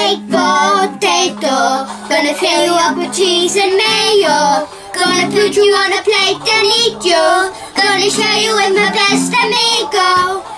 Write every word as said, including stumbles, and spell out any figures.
baked potato. Gonna fill you up with cheese and mayo. Gonna put you on a plate and eat you. Gonna show you with my best amigo.